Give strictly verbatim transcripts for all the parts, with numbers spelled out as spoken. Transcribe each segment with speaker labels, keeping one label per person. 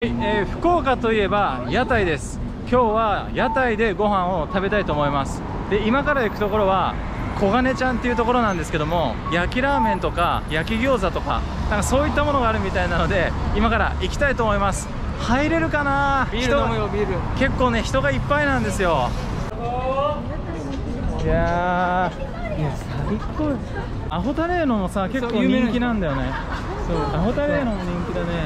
Speaker 1: えー、福岡といえば屋台です。今日は屋台でご飯を食べたいと思います。で、今から行くところは小金ちゃんっていうところなんですけども、焼きラーメンとか焼き餃子とかなんかそういったものがあるみたいなので、今から行きたいと思います。入れるかな。
Speaker 2: ビール飲むよ、ビール。
Speaker 1: 結構ね、人がいっぱいなんですよ。いやー、いや最高。アホタレーノもさ、結構人気なんだよね。そう、アホタレーノも人気だね。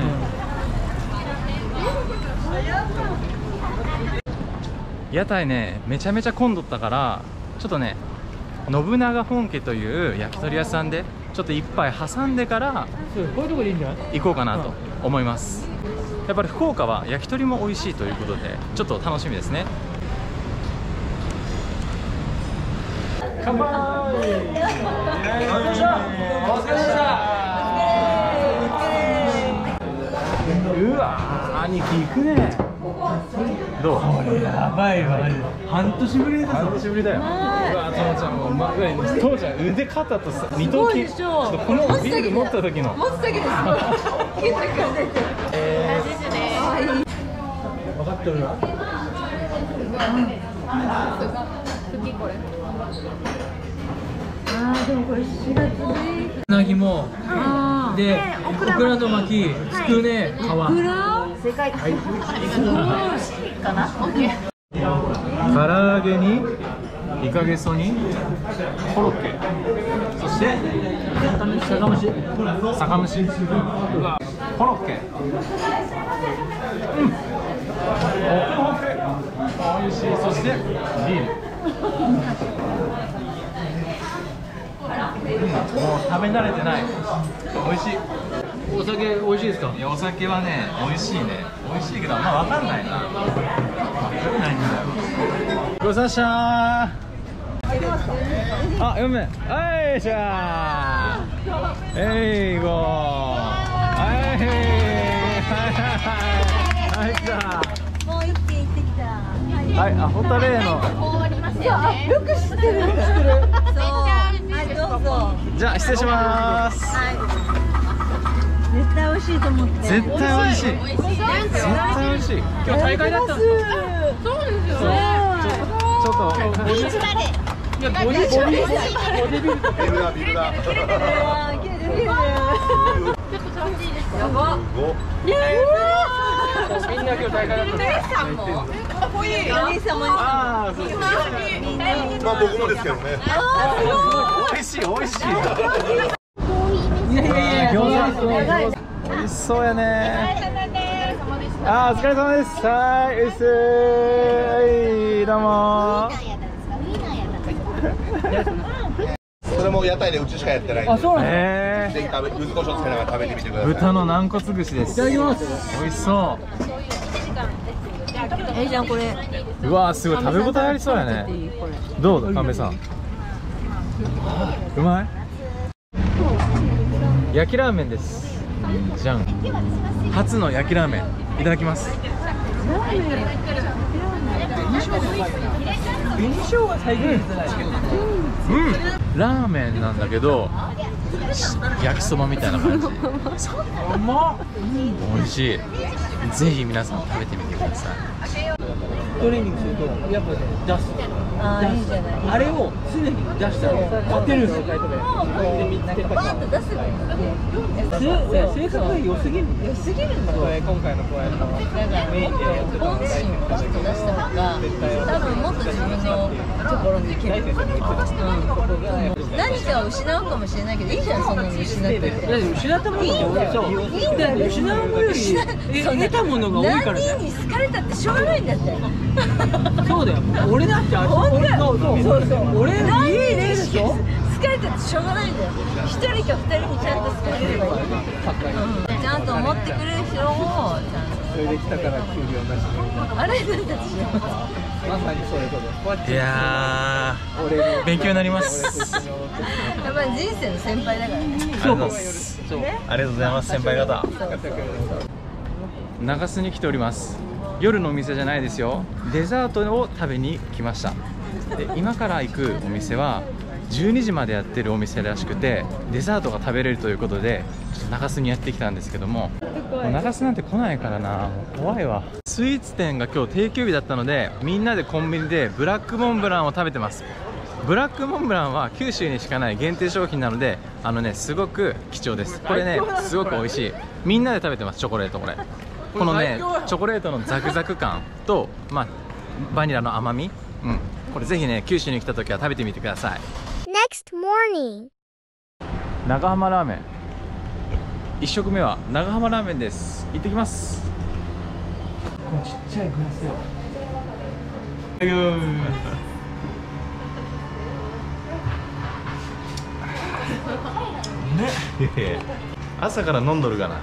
Speaker 1: 屋台ね、めちゃめちゃ混んどったから、ちょっとね、信長本家という焼き鳥屋さんでちょっと一杯挟んでから
Speaker 2: こういうとこでいいんじゃない？
Speaker 1: 行こうかなと思います。やっぱり福岡は焼き鳥も美味しいということで、ちょっと楽しみですね。乾杯。お疲れ様でした。うわ、兄貴行くね。どう？
Speaker 2: これやばいわ。半年ぶりだぞ。
Speaker 1: 半年ぶりだよ。うわ、ともちゃんもうま、ともちゃん腕肩とさ、二頭筋。ちょっとこのビール持った時の。持った時です。ええ。分かってるな。
Speaker 3: これ。ああ、でもこれしがつぶり。
Speaker 2: うなぎも。で、オクラの巻き、つくね、皮。
Speaker 3: 正解。ありがとう。かな。
Speaker 1: 唐揚げにイカゲソにコロッケ、そして
Speaker 2: 酒蒸し、
Speaker 1: 酒蒸し、コロッケ、うん、ホクホク、おいしい。そしてビール、うん、もう食べ慣れてない。おいしい。
Speaker 2: お酒美味しいですか？
Speaker 1: いや、お酒はね、美味しいね。美味しいけど、まあ分かんないな。分かんないんだよ。ごちそうさまでした。あ、嫁。はい、じゃあ。えい、ご。はい、はい、はい、来た。
Speaker 3: もう一軒行ってきた。
Speaker 1: はい、アホタレーノ。
Speaker 3: よく知ってる。知ってる。そう。はい、どうぞ。
Speaker 1: じゃあ、失礼します。
Speaker 3: はい。絶対美味しいと思って。
Speaker 1: 絶対美味しい。絶対美味しい。
Speaker 2: 今日大会だったんですか？
Speaker 3: そうですよ。
Speaker 1: ちょっと。
Speaker 3: ビーチバレー。
Speaker 2: いや、ボディボディボディビルだ。
Speaker 4: ビルだビルだ。
Speaker 3: ちょっと楽しいです。やば。
Speaker 2: みんな今日大会だった。お姉さんも。かっこいい。
Speaker 3: お兄さんも。
Speaker 1: ああ、そうです。
Speaker 4: まあ僕もですけどね。
Speaker 1: 美味しい、美味しい。
Speaker 2: いやいやいや、餃子
Speaker 1: 美味しそうやね。あー、お疲れ様です。はい、うっすーい、どうも
Speaker 4: それも屋台でうちしかやってないんで。
Speaker 2: あ、そうなんだ。
Speaker 1: え
Speaker 4: ぜひ食べ、柚子胡椒つけながら食べてみてくださ
Speaker 1: ー、
Speaker 4: い。
Speaker 1: 豚の軟骨串です。
Speaker 2: いただきます。
Speaker 1: 美味しそ
Speaker 3: えいちゃんこれ。
Speaker 1: う。うわー、すごい食べ応えありそうやね。どうだ、神戸さん。うまい。焼きラーメンです。じゃん。初の焼きラーメンいただきます。
Speaker 2: 紅生姜再現してない。
Speaker 1: うん、ラーメンなんだけど焼きそばみたいな感じ。
Speaker 2: うまっ。
Speaker 1: 美味しい。ぜひ皆さん食べてみてください。
Speaker 2: トレーニングするとやっぱね、出す。
Speaker 3: あー、いいじゃない。
Speaker 2: あれを常に出したら当てるんですよ。
Speaker 3: なんかバーッと出せばいい。
Speaker 2: 性格が良すぎる。
Speaker 3: 良すぎるんだ。
Speaker 2: これ今回のこうやって
Speaker 3: だから
Speaker 2: メインでやってた
Speaker 3: 本心をバッと出した方が、多分もっと自分のところに行ける。何かを失うかもしれないけど、いいじゃん、そんなの失ってて。
Speaker 2: 失ったものが多い。そう。
Speaker 3: いいんだよ。
Speaker 2: 失うものより得たものが多いからね。
Speaker 3: 何人に好かれたってしょうがないんだって。
Speaker 2: そうだよ。俺だってあれ。
Speaker 3: 本当よ。そうそうそう。
Speaker 2: 俺
Speaker 3: 何
Speaker 2: 家
Speaker 3: 人に
Speaker 2: でしょ。
Speaker 3: 好かれたってしょうがないんだよ。一人か二人にちゃんと好かれればいい。ちゃんと思ってくれる人をちゃんと。
Speaker 2: それで来たから給料なし
Speaker 3: あれなんだってしょ。
Speaker 2: まさにそういうこと。
Speaker 1: いやー、勉強になります。
Speaker 3: やっぱり人生の先輩だからね。
Speaker 1: ありがとうございます。ありがとうございます、先輩方。中洲に来ております。夜のお店じゃないですよ。デザートを食べに来ました。で、今から行くお店はじゅうにじまでやってるお店らしくて、デザートが食べれるということでちょっと中洲にやってきたんですけども、
Speaker 3: 怖い。
Speaker 1: 中洲なんて来ないからな、もう怖いわ。スイーツ店が今日定休日だったので、みんなでコンビニでブラックモンブランを食べてます。ブラックモンブランは九州にしかない限定商品なので、あのねすごく貴重です。これねすごく美味しい。みんなで食べてます。チョコレート、これこのねチョコレートのザクザク感と、まあ、バニラの甘み、うん、これぜひね九州に来た時は食べてみてください。
Speaker 5: Next morning.
Speaker 1: 長浜ラーメン、いっ食目は長浜ラーメンです。行ってきます。このちっちゃいグラスよ。ね、いやいや朝から飲んどるかな。ね。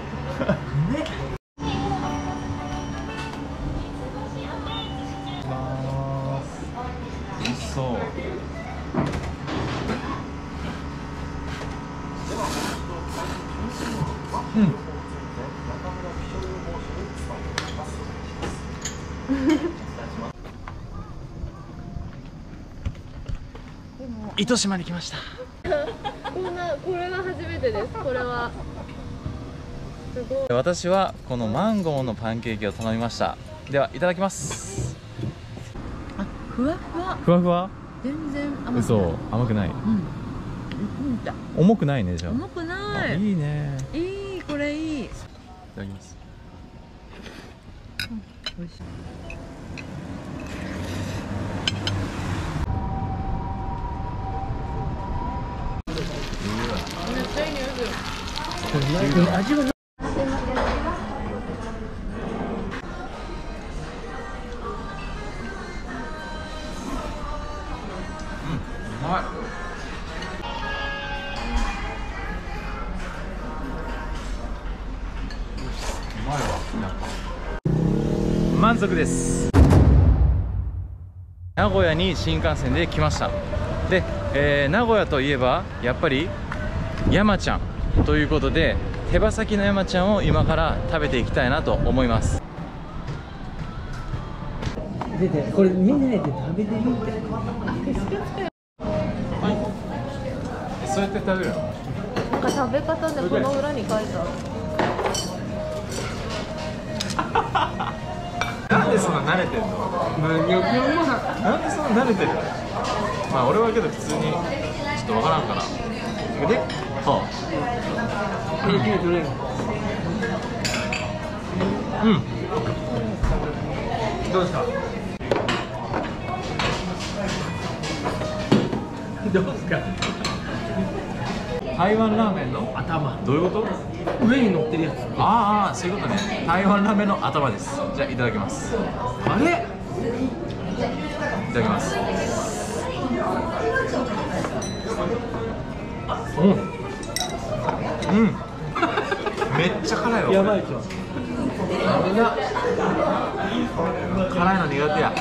Speaker 1: 美味しそう。うん。糸島に来ました。
Speaker 3: こんな、これは初めてです。これはすごい。
Speaker 1: 私はこのマンゴーのパンケーキを頼みました。ではいただきます。
Speaker 3: あ、ふわふわ。
Speaker 1: ふわふわ。
Speaker 3: 全然甘くない。
Speaker 1: 嘘、甘くない。
Speaker 3: うん。うんだ。
Speaker 1: 重くないね、じゃあ。
Speaker 3: 重くない。
Speaker 1: いいね。
Speaker 3: いい、これいい。
Speaker 1: いただきます。
Speaker 3: 美味しい。めっちゃいい匂いする。味は。
Speaker 1: うまい。うまいわ。満足です。名古屋に新幹線で来ました。で、えー、名古屋といえばやっぱり山ちゃんということで、手羽先の山ちゃんを今から食べていきたいなと思います。
Speaker 2: 出て、これ見ないで食べてみて。
Speaker 1: そうやって食べるの？
Speaker 3: なんか食べ方でこの裏に書いてある。
Speaker 1: なんでそんな慣れてんの？なんでそんな慣れてる？まあ俺はけど普通にちょっとわからんから。で、はあ。うん。どうですか？どうですか？台湾ラーメンの頭。どういうこと？
Speaker 2: 上に乗ってるやつ。
Speaker 1: ああ、そういうことね。台湾ラーメンの頭です。じゃあいただきます。
Speaker 2: あれ？
Speaker 1: いただきます。うん。うん。めっちゃ辛いわ。
Speaker 2: やばいじゃん。
Speaker 1: 辛いの苦手や。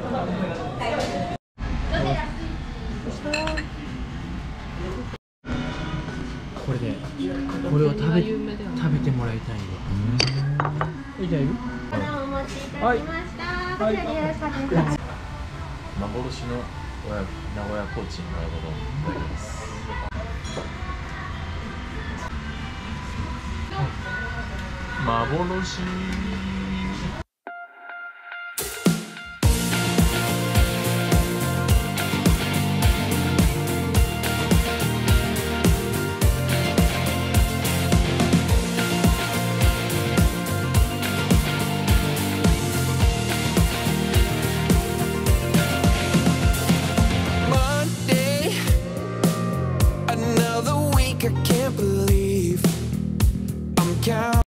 Speaker 2: これで、これを食べ、食べてもらいたいんで。いいじゃん。はい。はい。
Speaker 1: 幻の親名古屋コーチンの親子丼いただきます。幻。
Speaker 6: I can't believe I'm counting